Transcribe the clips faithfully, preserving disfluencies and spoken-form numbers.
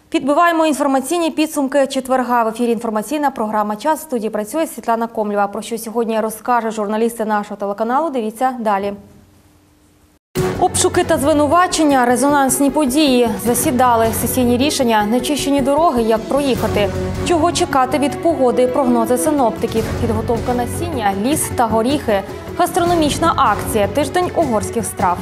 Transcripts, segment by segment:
Підбиваємо інформаційні підсумки четверга. В ефірі інформаційна програма «Час». В студії працює Світлана Комлєва. Про що сьогодні розкаже журналісти нашого телеканалу. Дивіться далі. Обшуки та звинувачення, резонансні події. Засідали сесійні рішення, нечищені дороги, як проїхати. Чого чекати від погоди, прогнози синоптиків. Підготовка насіння, ліс та горіхи. Гастрономічна акція, тиждень угорських страв.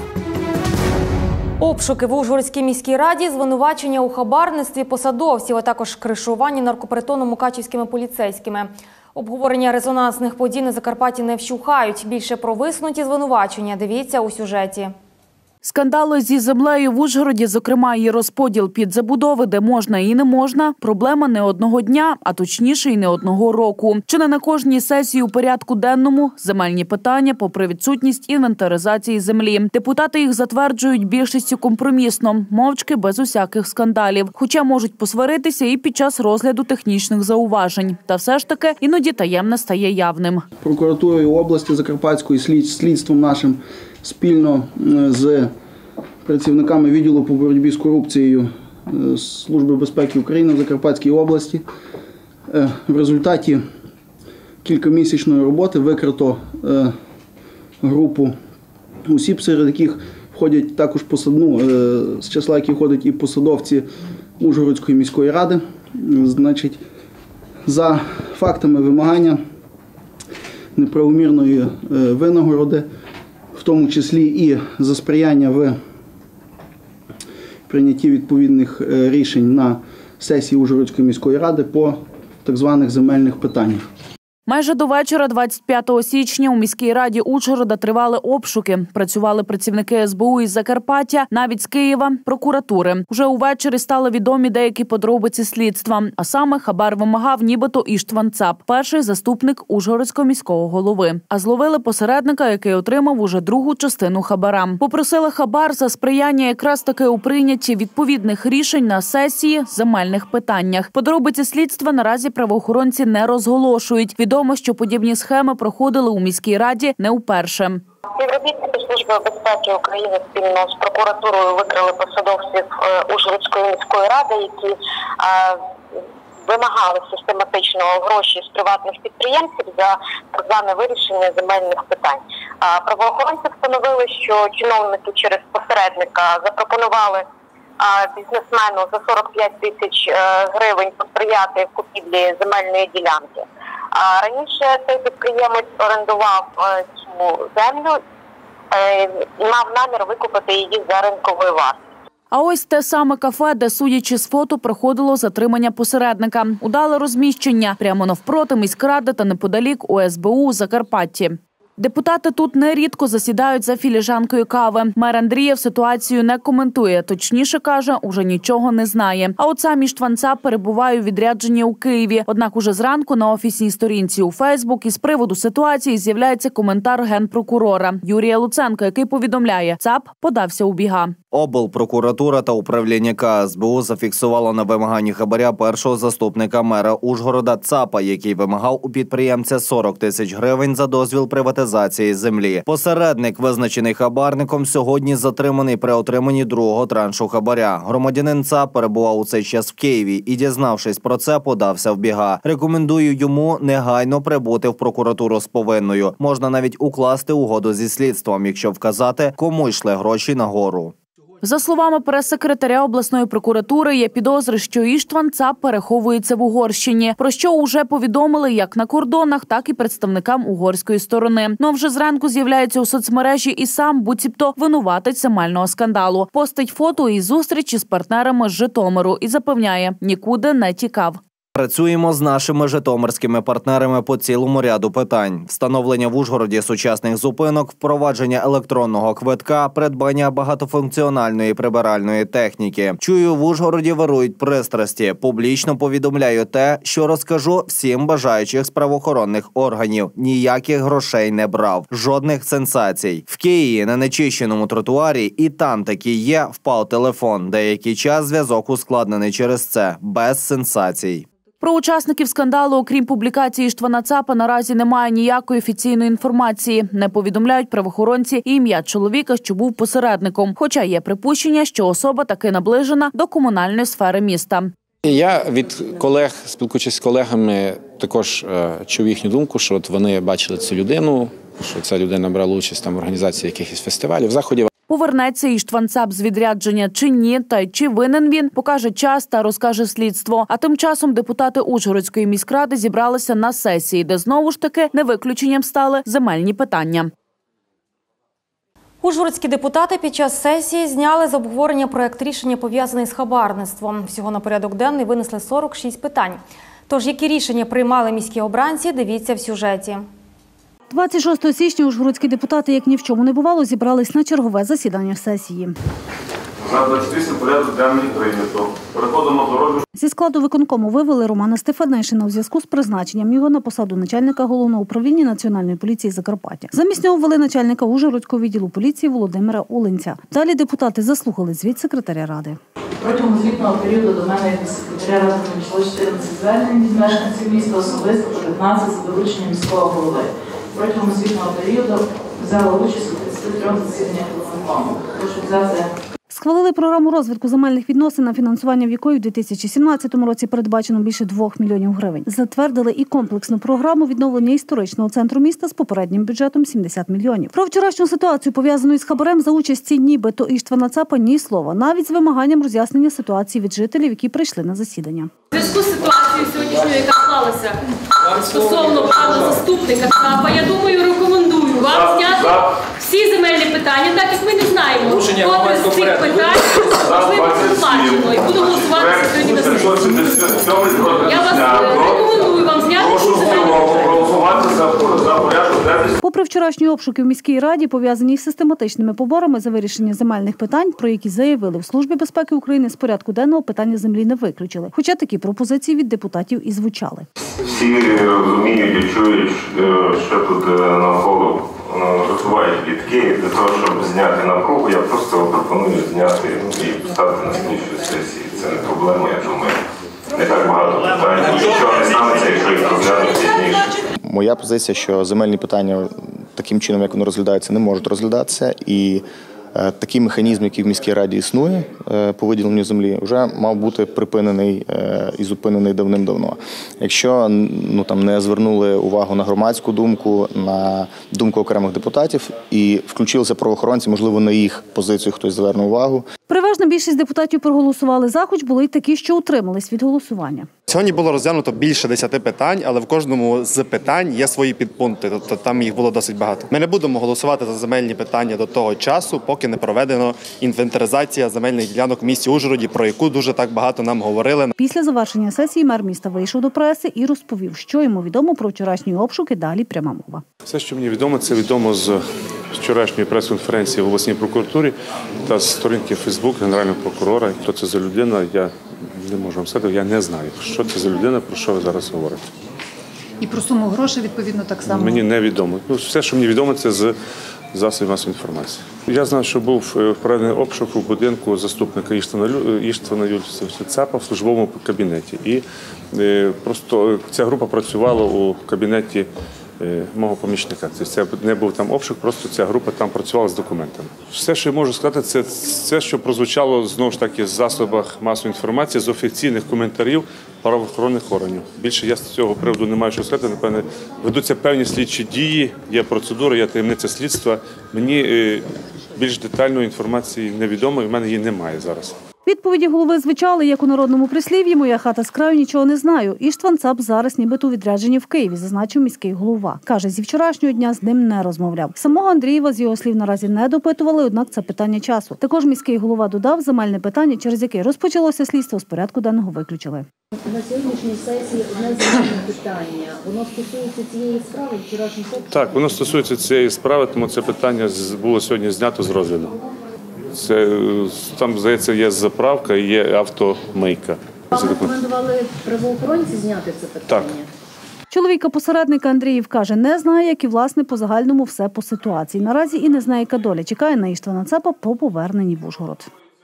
Обшуки в Ужгородській міській раді, звинувачення у хабарництві посадовців, а також кришуванні наркопритону мукачівськими поліцейськими. Обговорення резонансних подій на Закарпатті не вщухають. Більше про висунуті звинувачення дивіться у сюжеті. Скандали зі землею в Ужгороді, зокрема її розподіл під забудови, де можна і не можна, проблема не одного дня, а точніше й не одного року. Чи не на кожній сесії у порядку денному земельні питання, попри відсутність інвентаризації землі. Депутати їх затверджують більшістю компромісно, мовчки, без усяких скандалів. Хоча можуть посваритися і під час розгляду технічних зауважень. Та все ж таки іноді таємне стає явним. Прокуратурою області Закарпатської, слідством нашим, спільно з працівниками відділу по боротьбі з корупцією Служби безпеки України в Закарпатській області. В результаті кількомісячної роботи викрито групу осіб, серед яких входять також посадну, з числа яких входять і посадовці Ужгородської міської ради. Значить, за фактами вимагання неправомірної винагороди, в тому числі і за сприяння в прийнятті відповідних рішень на сесії Ужгородської міської ради по так званих земельних питаннях. Майже до вечора двадцять п'ятого січня у міській раді Ужгорода тривали обшуки. Працювали працівники ес бе у із Закарпаття, навіть з Києва, прокуратури. Уже увечері стали відомі деякі подробиці слідства. А саме хабар вимагав нібито Іштван Цап, перший заступник Ужгородського міського голови. А зловили посередника, який отримав уже другу частину хабара. Попросили хабар за сприяння якраз таки у прийнятті відповідних рішень на сесії земельних питаннях. Подробиці слідства наразі правоохоронці не розголошують. Відомо, що подібні схеми проходили у міській раді не вперше. Співробітники Служби безпеки України спільно з прокуратурою викрили посадовців Ужгородської міської ради, які вимагали систематично гроші з приватних підприємців за так зване вирішення земельних питань. Правоохоронці встановили, що чиновники через посередника запропонували бізнесмену за сорок п'ять тисяч гривень посприяти в купівлі земельної ділянки. А раніше цей підприємець орендував цю землю і мав намір викупити її за ринковою вартістю. А ось те саме кафе, де, судячи з фото, проходило затримання посередника. Удале розміщення прямо навпроти міськради та неподалік у ес бе у Закарпатті. Депутати тут нерідко засідають за філіжанкою кави. Мер Андрієв ситуацію не коментує. Точніше, каже, уже нічого не знає. А от сам Іштван Цап перебуває у відрядженні у Києві. Однак уже зранку на офісній сторінці у Фейсбук із приводу ситуації з'являється коментар генпрокурора Юрія Луценка, який повідомляє, Цап подався у біга. Облпрокуратура та управління ка ес бе у зафіксувало на вимаганні хабаря першого заступника мера Ужгорода Цапа, який вимагав у підприємця сорок тисяч гривень за дозвіл приватизації землі. Посередник, визначений хабарником, сьогодні затриманий при отриманні другого траншу хабаря. Громадянин Цап перебував у цей час в Києві і, дізнавшись про це, подався в біга. Рекомендую йому негайно прибути в прокуратуру з повинною. Можна навіть укласти угоду зі слідством, якщо вказати, кому йшли гроші нагору. За словами прес-секретаря обласної прокуратури, є підозри, що Іштван Цап переховується в Угорщині, про що уже повідомили як на кордонах, так і представникам угорської сторони. Но вже зранку з'являється у соцмережі і сам, буцімто, винуватець земельного скандалу. Постить фото із зустрічі з партнерами з Житомиру і запевняє, нікуди не тікав. Працюємо з нашими житомирськими партнерами по цілому ряду питань. Встановлення в Ужгороді сучасних зупинок, впровадження електронного квитка, придбання багатофункціональної прибиральної техніки. Чую, в Ужгороді вирують пристрасті. Публічно повідомляю те, що розкажу всім бажаючих з правоохоронних органів. Ніяких грошей не брав. Жодних сенсацій. В Києві на нечищеному тротуарі, і там такі є, впав телефон. Деякий час зв'язок ускладнений через це. Без сенсацій. Про учасників скандалу, окрім публікації Іштвана Цапа, наразі немає ніякої офіційної інформації. Не повідомляють правоохоронці і ім'я чоловіка, що був посередником. Хоча є припущення, що особа таки наближена до комунальної сфери міста. Я від колег, спілкуючись з колегами, також е, чув їхню думку, що от вони бачили цю людину, що ця людина брала участь там в організації якихось фестивалів, заходів. Повернеться Іштван Цап з відрядження чи ні, та й чи винен він, покаже час та розкаже слідство. А тим часом депутати Ужгородської міськради зібралися на сесії, де знову ж таки не виключенням стали земельні питання. Ужгородські депутати під час сесії зняли з обговорення проект рішення, пов'язаний з хабарництвом. Всього на порядок денний винесли сорок шість питань. Тож, які рішення приймали міські обранці, дивіться в сюжеті. двадцять шостого січня ужгородські депутати, як ні в чому не бувало, зібрались на чергове засідання сесії. За двадцять вісім порядок денний прийнято. Переходимо до розгляду. Зі складу виконкому вивели Романа Стефанишина у зв'язку з призначенням його на посаду начальника Головного управління Національної поліції Закарпаття. Замість нього ввели начальника Ужгородського відділу поліції Володимира Оленця. Далі депутати заслухали звіт секретаря ради. Протягом звітного періоду до мене як секретаря ради надійшло чотирнадцять звернень від мешканців міста, особисто по п'ятнадцять за дорученням міського голови. Протягом звітного періоду взяла участь у тридцяти трьох засіданнях виконкому. Прошу взяти. Схвалили програму розвитку земельних відносин, на фінансування в якої в дві тисячі сімнадцятому році передбачено більше двох мільйонів гривень. Затвердили і комплексну програму відновлення історичного центру міста з попереднім бюджетом сімдесят мільйонів. Про вчорашню ситуацію, пов'язану із хабарем за участі нібито Іштвана Цапа, ні слова. Навіть з вимаганням роз'яснення ситуації від жителів, які прийшли на засідання. У зв'язку з ситуацією сьогоднішньою, яка склалася стосовно права заступника Цапа, я думаю, рекомендую вам зняти всі земельні питання, так як ми не знаємо, котре з цих питань можливо проплачено. І буду голосувати сьогодні на сесії. Я вас рекомендую вам зняти всі земельні питання. Попри вчорашні обшуки в міській раді, пов'язані з систематичними поборами за вирішення земельних питань, про які заявили в Службі безпеки України, з порядку денного питання землі не виключили. Хоча такі пропозиції від депутатів і звучали. Всі розуміють і чують, що тут навколо розвивають плітки. Для того, щоб зняти напругу, я просто пропоную зняти і поставити на слідчу сесії. Це не проблема, я думаю. Не так багато питань. Нічого не станеться, якщо їх розглянуть пізніше. Моя позиція, що земельні питання таким чином, як вони розглядаються, не можуть розглядатися. І е, такий механізм, який в міській раді існує е, по виділенню землі, вже мав бути припинений е, і зупинений давним-давно. Якщо ну, там, не звернули увагу на громадську думку, на думку окремих депутатів і включилися правоохоронці, можливо, на їх позицію хтось звернув увагу. Переважна більшість депутатів проголосували за, хоч були й такі, що утримались від голосування. Сьогодні було розглянуто більше десяти питань, але в кожному з питань є свої підпункти, тобто там їх було досить багато. Ми не будемо голосувати за земельні питання до того часу, поки не проведено інвентаризація земельних ділянок в місті Ужгороді, про яку дуже так багато нам говорили. Після завершення сесії мер міста вийшов до преси і розповів, що йому відомо про вчорашні обшуки, далі пряма мова. Все, що мені відомо, це відомо з вчорашньої прес-конференції в обласній прокуратурі та з сторінки Фейсбук Генерального прокурора. Хто це за людина, я не можу вам сказати, я не знаю, що це за людина, про що ви зараз говорите. І про суму грошей, відповідно, так само? Мені не відомо. Ну, все, що мені відомо, це з засобів масової інформації. Я знаю, що був проведений обшук у будинку заступника Іштвана Юлійовича Цапа в службовому кабінеті. І е, просто ця група працювала у кабінеті е, мого помічника. Тобто це не був там обшук, просто ця група там працювала з документами. Все, що я можу сказати, це все, що прозвучало, знову ж таки, з засобах масової інформації, з офіційних коментарів правоохоронних органів. Більше я з цього приводу не маю що сказати. Напевне, ведуться певні слідчі дії, є процедура, є таємниця слідства. Мені е, більш детальної інформації невідомо, і в мене її немає зараз. Відповіді голови звучали, як у народному прислів'ї «Моя хата з краю, нічого не знаю». Іштван Цап зараз нібито у відрядженні в Києві, зазначив міський голова. Каже, зі вчорашнього дня з ним не розмовляв. Самого Андрієва, з його слів, наразі не допитували, однак це питання часу. Також міський голова додав, земельне питання, через яке розпочалося слідство, з порядку денного виключили. На сьогоднішній сесії одне земельне питання. Воно стосується цієї справи, вчорашніх обшуків? Так, воно стосується цієї справи, тому це питання було сьогодні знято з розгляду. Це, там, здається, є заправка і є автомийка. Вам рекомендували правоохоронці зняти це питання? Так. Чоловіка-посередника Андріїв каже, не знає, як і, власне, по загальному все по ситуації. Наразі і не знає, яка доля чекає на Іштвана Цапа по поверненні в Ужгород.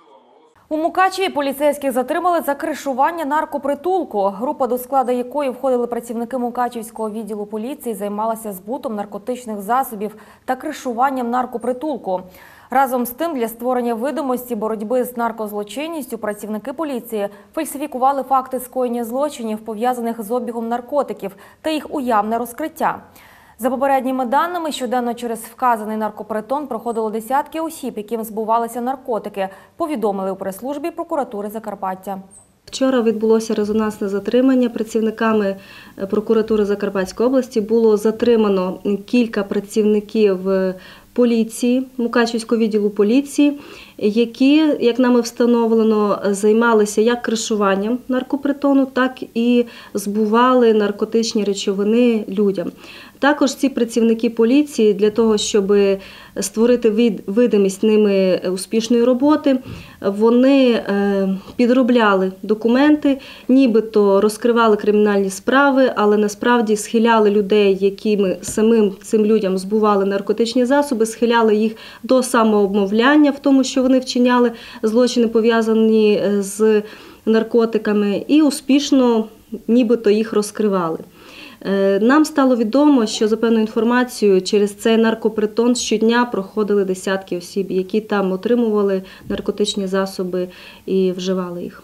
У Мукачеві поліцейських затримали за кришування наркопритулку. Група, до складу якої входили працівники Мукачевського відділу поліції, займалася збутом наркотичних засобів та кришуванням наркопритулку. Разом з тим, для створення видимості боротьби з наркозлочинністю працівники поліції фальсифікували факти скоєння злочинів, пов'язаних з обігом наркотиків та їх уявне розкриття. За попередніми даними, щоденно через вказаний наркопритон проходило десятки осіб, яким збувалися наркотики, повідомили у прес-службі прокуратури Закарпаття. Вчора відбулося резонансне затримання. Працівниками прокуратури Закарпатської області було затримано кілька працівників поліції, Мукачівського відділу поліції, які, як нами встановлено, займалися як кришуванням наркопритону, так і збували наркотичні речовини людям. Також ці працівники поліції для того, щоб створити видимість ними успішної роботи, вони підробляли документи, нібито розкривали кримінальні справи, але насправді схиляли людей, якими самим цим людям збували наркотичні засоби, схиляли їх до самообмовляння в тому, що вони вчиняли злочини, пов'язані з наркотиками, і успішно нібито їх розкривали. Нам стало відомо, що за певною інформацією через цей наркопритон щодня проходили десятки осіб, які там отримували наркотичні засоби і вживали їх.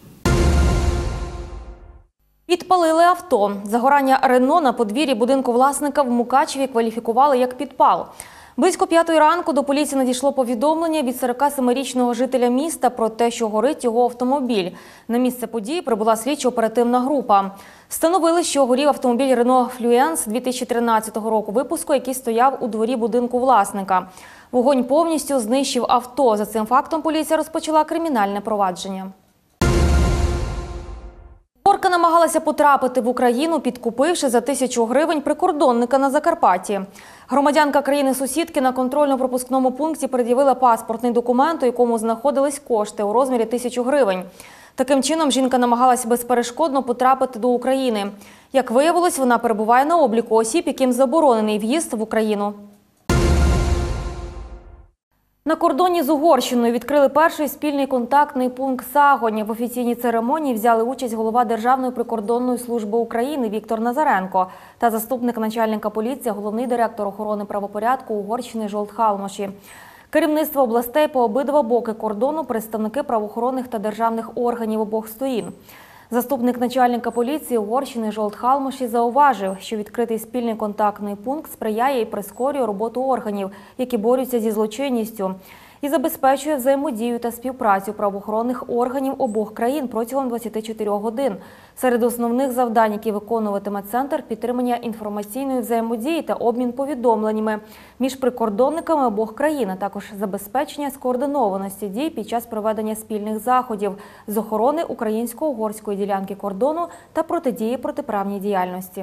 Підпалили авто. Загорання Рено на подвір'ї будинку власника в Мукачеві кваліфікували як підпал. Близько п'ятої ранку до поліції надійшло повідомлення від сорокасемирічного жителя міста про те, що горить його автомобіль. На місце події прибула слідчо-оперативна група. Встановили, що горів автомобіль Renault Fluence дві тисячі тринадцятого року випуску, який стояв у дворі будинку власника. Вогонь повністю знищив авто. За цим фактом поліція розпочала кримінальне провадження. Орка намагалася потрапити в Україну, підкупивши за тисячу гривень прикордонника на Закарпатті. Громадянка країни-сусідки на контрольно-пропускному пункті пред'явила паспортний документ, у якому знаходились кошти у розмірі тисячі гривень. Таким чином, жінка намагалась безперешкодно потрапити до України. Як виявилось, вона перебуває на обліку осіб, яким заборонений в'їзд в Україну. На кордоні з Угорщиною відкрили перший спільний контактний пункт «Сагонь». В офіційній церемонії взяли участь голова Державної прикордонної служби України Віктор Назаренко та заступник начальника поліції, головний директор охорони правопорядку Угорщини Зсолт Халмоші. Керівництво областей по обидва боки кордону, представники правоохоронних та державних органів обох сторін. Заступник начальника поліції Угорщини Зсолт Халмоші зауважив, що відкритий спільний контактний пункт сприяє і прискорює роботу органів, які борються зі злочинністю, і забезпечує взаємодію та співпрацю правоохоронних органів обох країн протягом двадцяти чотирьох годин. Серед основних завдань, які виконуватиме центр – підтримання інформаційної взаємодії та обмін повідомленнями між прикордонниками обох країн, а також забезпечення скоординованості дій під час проведення спільних заходів з охорони українсько-угорської ділянки кордону та протидії протиправній діяльності.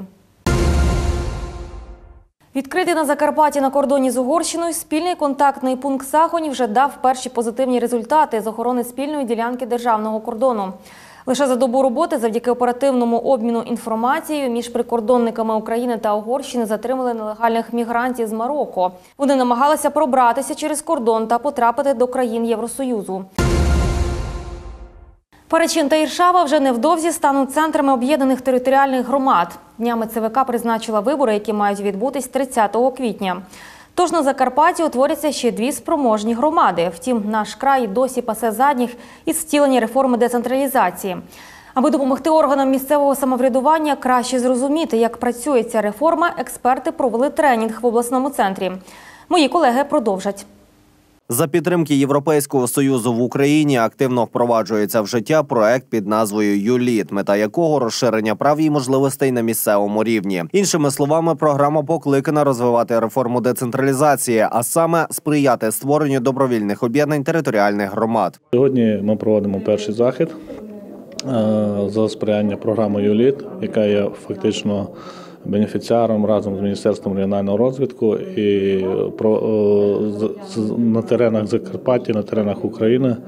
Відкритий на Закарпатті на кордоні з Угорщиною спільний контактний пункт «Сагонь» вже дав перші позитивні результати з охорони спільної ділянки державного кордону. Лише за добу роботи завдяки оперативному обміну інформацією між прикордонниками України та Угорщини затримали нелегальних мігрантів з Марокко. Вони намагалися пробратися через кордон та потрапити до країн Євросоюзу. Перечин та Іршава вже невдовзі стануть центрами об'єднаних територіальних громад. Днями ЦВК призначила вибори, які мають відбутись тридцятого квітня. Тож на Закарпатті утворяться ще дві спроможні громади. Втім, наш край досі пасе задніх із втілення реформи децентралізації. Аби допомогти органам місцевого самоврядування краще зрозуміти, як працює ця реформа, експерти провели тренінг в обласному центрі. Мої колеги продовжать. За підтримки Європейського Союзу в Україні активно впроваджується в життя проект під назвою «Юліт», мета якого – розширення прав і можливостей на місцевому рівні. Іншими словами, програма покликана розвивати реформу децентралізації, а саме сприяти створенню добровільних об'єднань територіальних громад. Сьогодні ми проводимо перший захід за сприяння програми «Юліт», яка є фактично бенефіціаром разом з Міністерством регіонального розвитку і на теренах Закарпаття, на теренах України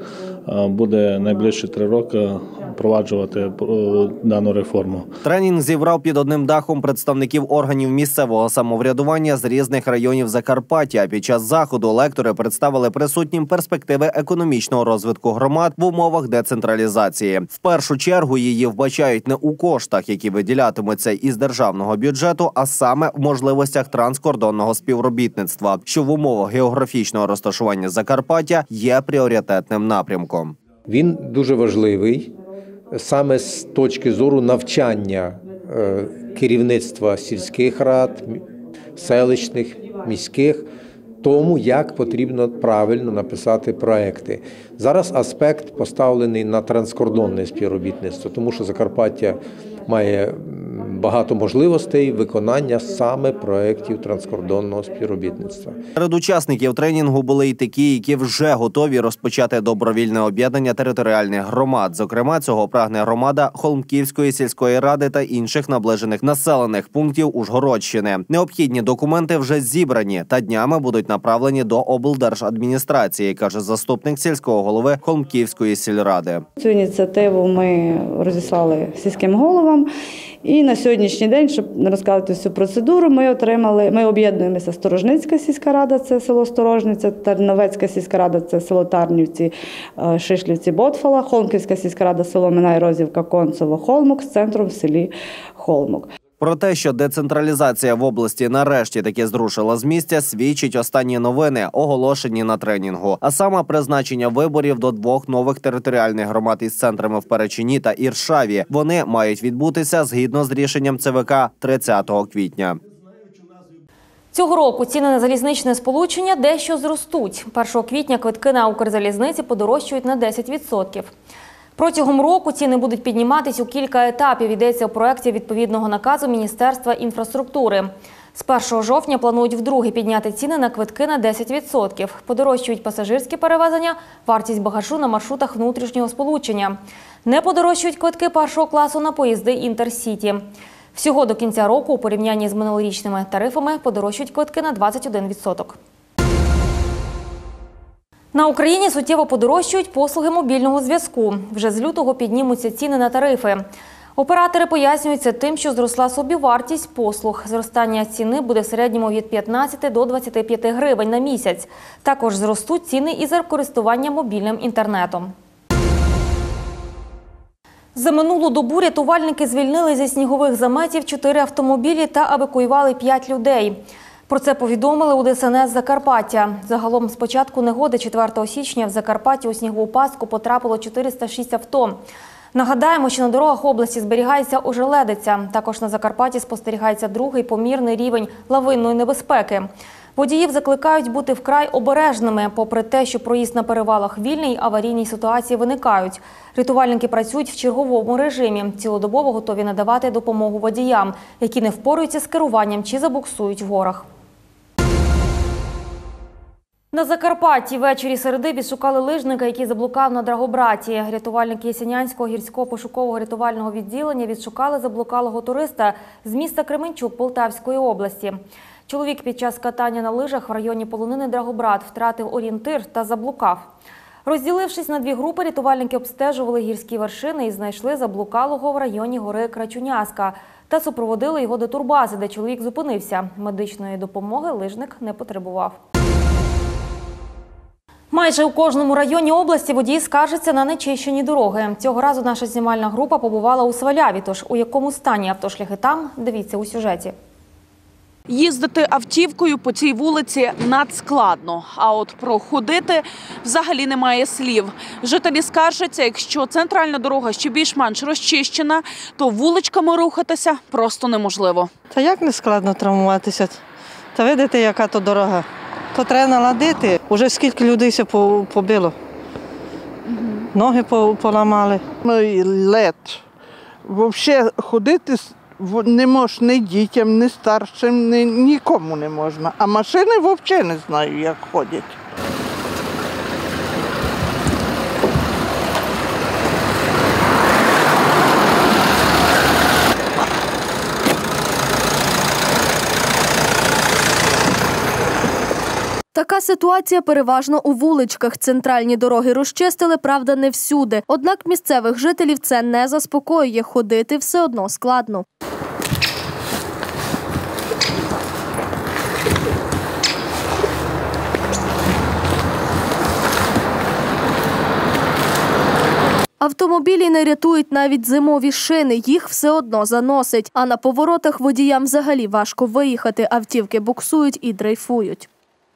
буде найближчі три роки впроваджувати дану реформу. Тренінг зібрав під одним дахом представників органів місцевого самоврядування з різних районів Закарпаття. Під час заходу лектори представили присутнім перспективи економічного розвитку громад в умовах децентралізації. В першу чергу її вбачають не у коштах, які виділятимуться із державного бюджету, а саме в можливостях транскордонного співробітництва, що в умовах географічного розташування Закарпаття є пріоритетним напрямком. Він дуже важливий саме з точки зору навчання керівництва сільських рад, селищних, міських, тому, як потрібно правильно написати проекти. Зараз аспект поставлений на транскордонне співробітництво, тому що Закарпаття має багато можливостей виконання саме проєктів транскордонного співробітництва. Серед учасників тренінгу були й такі, які вже готові розпочати добровільне об'єднання територіальних громад. Зокрема, цього прагне громада Холмківської сільської ради та інших наближених населених пунктів Ужгородщини. Необхідні документи вже зібрані та днями будуть направлені до облдержадміністрації, каже заступник сільського голови Холмківської сільради. Цю ініціативу ми розіслали сільським головам. І на сьогоднішній день, щоб не розказати всю процедуру, ми отримали, ми об'єднуємося Сторожницька сільська рада, це село Сторожниця, Тарновецька сільська рада, це село Тарнівці, Шишлівці, Ботфала, Холмківська сільська рада, село Минай, Розівка, Концево, Холмок з центром в селі Холмок. Про те, що децентралізація в області нарешті таки зрушила з місця, свідчить останні новини, оголошені на тренінгу. А саме призначення виборів до двох нових територіальних громад із центрами в Перечині та Іршаві. Вони мають відбутися згідно з рішенням ЦВК тридцятого квітня. Цього року ціни на залізничне сполучення дещо зростуть. першого квітня квитки на Укрзалізниці подорожчають на десять відсотків. Протягом року ціни будуть підніматись у кілька етапів, йдеться у проєкті відповідного наказу Міністерства інфраструктури. З першого жовтня планують вдруге підняти ціни на квитки на десять відсотків. Подорожчують пасажирські перевезення, вартість багажу на маршрутах внутрішнього сполучення. Не подорожчують квитки першого класу на поїзди Інтерсіті. Всього до кінця року у порівнянні з минулорічними тарифами подорожчують квитки на двадцять один відсоток. На Україні суттєво подорожчують послуги мобільного зв'язку. Вже з лютого піднімуться ціни на тарифи. Оператори пояснюють це тим, що зросла собівартість послуг. Зростання ціни буде в середньому від п'ятнадцяти до двадцяти п'яти гривень на місяць. Також зростуть ціни і за користування мобільним інтернетом. За минулу добу рятувальники звільнили зі снігових заметів чотири автомобілі та евакуювали п'ять людей. Про це повідомили у Де Ес Ен Ес Закарпаття. Загалом з початку негоди четвертого січня в Закарпатті у снігову пастку потрапило чотириста шість авто. Нагадаємо, що на дорогах області зберігається ожеледиця. Також на Закарпатті спостерігається другий помірний рівень лавинної небезпеки. Водіїв закликають бути вкрай обережними. Попри те, що проїзд на перевалах вільний, аварійні ситуації виникають. Рятувальники працюють в черговому режимі. Цілодобово готові надавати допомогу водіям, які не впораються з керуванням чи забуксують в горах. На Закарпатті ввечері середи відшукали лижника, який заблукав на Драгобраті. Рятувальники Ясінянського гірського пошукового рятувального відділення відшукали заблукалого туриста з міста Кременчук Полтавської області. Чоловік під час катання на лижах в районі полонини Драгобрат втратив орієнтир та заблукав. Розділившись на дві групи, рятувальники обстежували гірські вершини і знайшли заблукалого в районі гори Крачуняска та супроводили його до турбази, де чоловік зупинився. Медичної допомоги лижник не потребував. Майже у кожному районі області водії скаржаться на нечищені дороги. Цього разу наша знімальна група побувала у Сваляві, тож у якому стані автошляхи там, дивіться у сюжеті. Їздити автівкою по цій вулиці надскладно, а от проходити взагалі немає слів. Жителі скаржаться, якщо центральна дорога ще більш-менш розчищена, то вуличками рухатися просто неможливо. Та як не складно травмуватися? Та видите, яка то дорога. То треба наладити. Уже скільки людей все побило. Ноги поламали. Лед. Взагалі ходити не можна ні дітям, ні старшим, ні, нікому не можна. А машини взагалі не знаю, як ходять. Така ситуація переважно у вуличках. Центральні дороги розчистили, правда, не всюди. Однак місцевих жителів це не заспокоює. Ходити все одно складно. Автомобілі не рятують навіть зимові шини, їх все одно заносить. А на поворотах водіям взагалі важко виїхати, автівки буксують і дрейфують.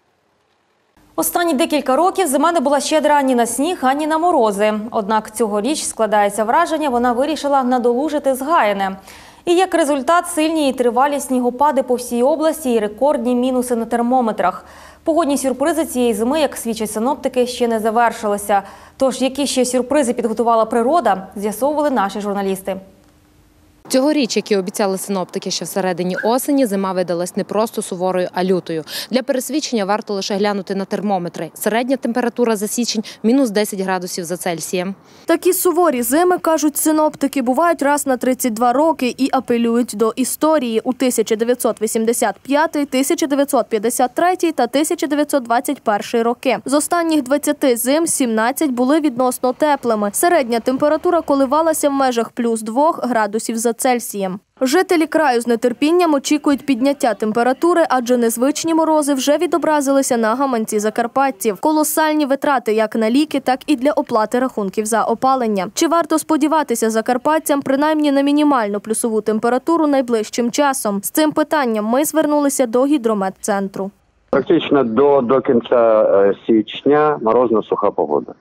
Останні декілька років зима не була щедра ані на сніг, ані на морози. Однак цьогоріч складається враження, вона вирішила надолужити згаяне. І як результат – сильні і тривалі снігопади по всій області і рекордні мінуси на термометрах. Погодні сюрпризи цієї зими, як свідчать синоптики, ще не завершилися. Тож, які ще сюрпризи підготувала природа, з'ясовували наші журналісти. Цьогоріч, як і обіцяли синоптики ще всередині осені, зима видалась не просто суворою, а лютою. Для пересвідчення варто лише глянути на термометри. Середня температура за січень – мінус десять градусів за Цельсієм. Такі суворі зими, кажуть синоптики, бувають раз на тридцять два роки і апелюють до історії у тисяча дев'ятсот вісімдесят п'ятий, тисяча дев'ятсот п'ятдесят третій та тисяча дев'ятсот двадцять перший роки. З останніх двадцяти зим сімнадцять були відносно теплими. Середня температура коливалася в межах плюс двох градусів за Цельсієм. Жителі краю з нетерпінням очікують підняття температури, адже незвичні морози вже відобразилися на гаманці закарпатців. Колосальні витрати як на ліки, так і для оплати рахунків за опалення. Чи варто сподіватися закарпатцям принаймні на мінімальну плюсову температуру найближчим часом? З цим питанням ми звернулися до гідрометцентру. Практично до, до кінця січня морозно-суха погода.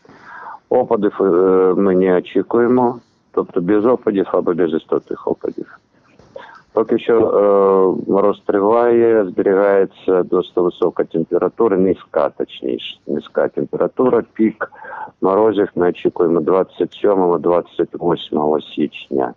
Опадів ми не очікуємо. Тобто без опадів або без істотних опадів. Поки що е, мороз триває, зберігається досить висока температура, низька, точніше, низька температура. Пік морозів ми очікуємо двадцять сьомого - двадцять восьмого січня.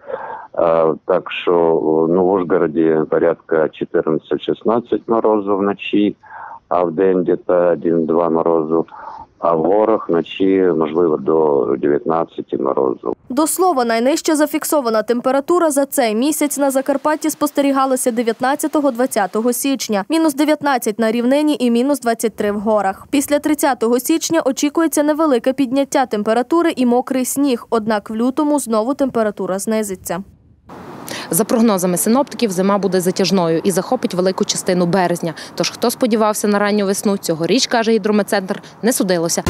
Е, так що ну, в Ужгороді порядка чотирнадцять-шістнадцять морозу вночі, а в день десь один-два морозу. А в горах вночі, можливо, до дев'ятнадцяти морозу. До слова, найнижча зафіксована температура за цей місяць на Закарпатті спостерігалася дев'ятнадцятого - двадцятого січня. Мінус дев'ятнадцять на рівнині і мінус двадцять три в горах. Після тридцятого січня очікується невелике підняття температури і мокрий сніг. Однак в лютому знову температура знизиться. За прогнозами синоптиків, зима буде затяжною і захопить велику частину березня. Тож, хто сподівався на ранню весну, цьогоріч, каже гідрометцентр, не судилося.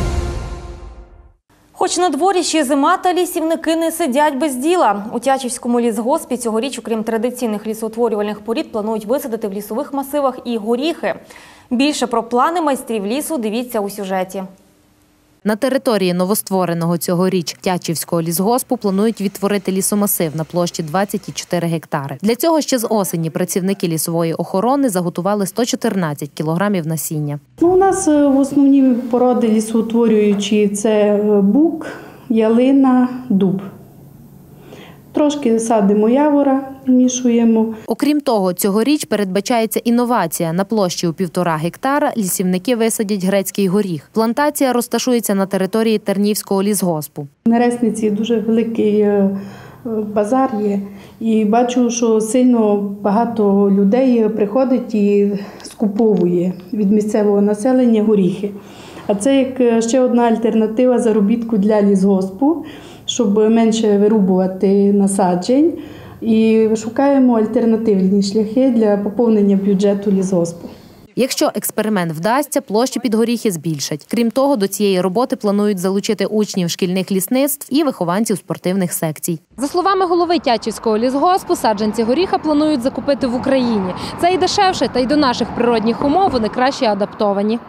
Хоч на дворі ще зима, та лісівники не сидять без діла. У Тячівському лісгоспі цьогоріч, окрім традиційних лісоутворювальних порід, планують висадити в лісових масивах і горіхи. Більше про плани майстрів лісу дивіться у сюжеті. На території новоствореного цьогоріч Тячівського лісгоспу планують відтворити лісомасив на площі двадцять чотири гектари. Для цього ще з осені працівники лісової охорони заготували сто чотирнадцять кілограмів насіння. Ну, у нас в основні породи лісоутворюючі – це бук, ялина, дуб. Трошки садимо явора, мішуємо. Окрім того, цьогоріч передбачається інновація. На площі у півтора гектара лісівники висадять грецький горіх. Плантація розташується на території Тернівського лісгоспу. На Ресниці дуже великий базар є. І бачу, що сильно багато людей приходить і скуповує від місцевого населення горіхи. А це як ще одна альтернатива заробітку для лісгоспу, щоб менше вирубувати насаджень. І шукаємо альтернативні шляхи для поповнення бюджету лісгоспу. Якщо експеримент вдасться, площі під горіхи збільшать. Крім того, до цієї роботи планують залучити учнів шкільних лісництв і вихованців спортивних секцій. За словами голови Тячівського лісгоспу, саджанці горіха планують закупити в Україні. Це і дешевше, та й до наших природних умов вони краще адаптовані.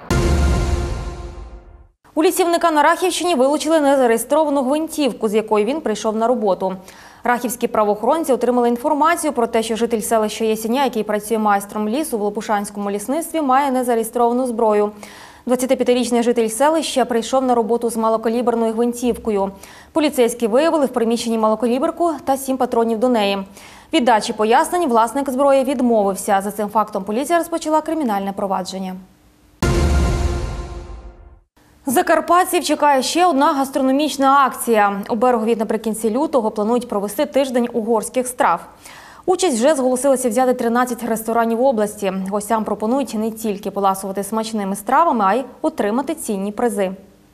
У лісівника на Рахівщині вилучили незареєстровану гвинтівку, з якою він прийшов на роботу. Рахівські правоохоронці отримали інформацію про те, що житель селища Ясіня, який працює майстром лісу в Лопушанському лісництві, має незареєстровану зброю. двадцятип'ятирічний житель селища прийшов на роботу з малокаліберною гвинтівкою. Поліцейські виявили в приміщенні малокаліберку та сім патронів до неї. Від дачі пояснень власник зброї відмовився. За цим фактом поліція розпочала кримінальне провадження. Закарпатців чекає ще одна гастрономічна акція. У Берегові наприкінці лютого планують провести тиждень угорських страв. Участь вже зголосилися взяти тринадцять ресторанів області. Гостям пропонують не тільки поласувати смачними стравами, а й отримати цінні призи.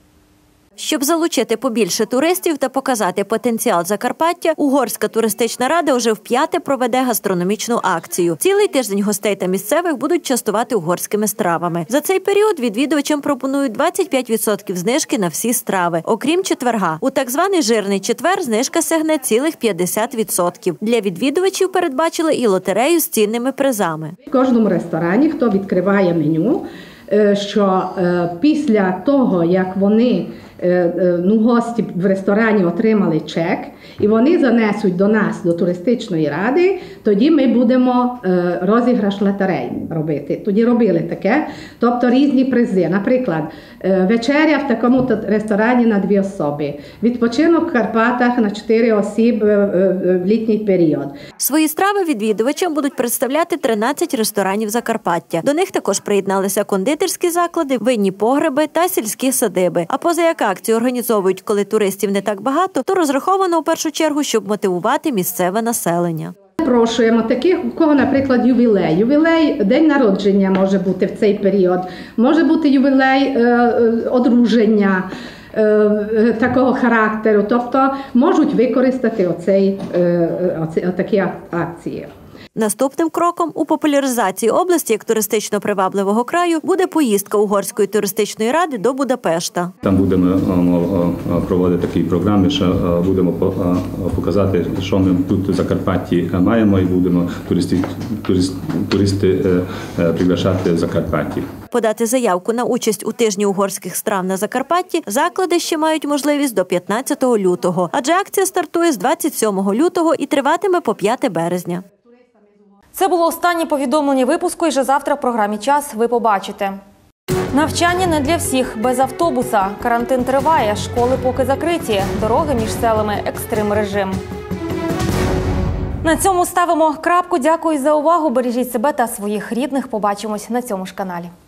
Щоб залучити побільше туристів та показати потенціал Закарпаття, Угорська туристична рада вже вп'яте проведе гастрономічну акцію. Цілий тиждень гостей та місцевих будуть частувати угорськими стравами. За цей період відвідувачам пропонують двадцять п'ять відсотків знижки на всі страви, окрім четверга. У так званий жирний четвер знижка сягне цілих п'ятдесят відсотків. Для відвідувачів передбачили і лотерею з цінними призами. В кожному ресторані, хто відкриває меню, що після того, як вони ну, гості в ресторані отримали чек, і вони занесуть до нас, до туристичної ради, тоді ми будемо розіграш лотерей робити. Тоді робили таке, тобто різні призи. Наприклад, вечеря в такому ресторані на дві особи, відпочинок в Карпатах на чотири особи в літній період. Свої страви відвідувачам будуть представляти тринадцять ресторанів Закарпаття. До них також приєдналися кондитерські заклади, винні погреби та сільські садиби. А поза як акцію організовують, коли туристів не так багато, то розраховано у першу чергу, щоб мотивувати місцеве населення. Запрошуємо таких, у кого, наприклад, ювілей. Ювілей, день народження може бути в цей період, може бути ювілей е, одруження е, такого характеру, тобто можуть використати оцей, е, оці, отакі акції. Наступним кроком у популяризації області як туристично привабливого краю буде поїздка Угорської туристичної ради до Будапешта. Там будемо проводити такі програми, що будемо показати, що ми тут в Закарпатті маємо, і будемо туристи, туристи, туристи приглашати в Закарпатті. Подати заявку на участь у тижні угорських страв на Закарпатті заклади ще мають можливість до п'ятнадцятого лютого, адже акція стартує з двадцять сьомого лютого і триватиме по п'яте березня. Це було останнє повідомлення випуску, і вже завтра в програмі «Час» ви побачите. Навчання не для всіх без автобуса. Карантин триває, школи поки закриті, дороги між селами – екстрим-режим. На цьому ставимо крапку. Дякую за увагу. Бережіть себе та своїх рідних. Побачимось на цьому ж каналі.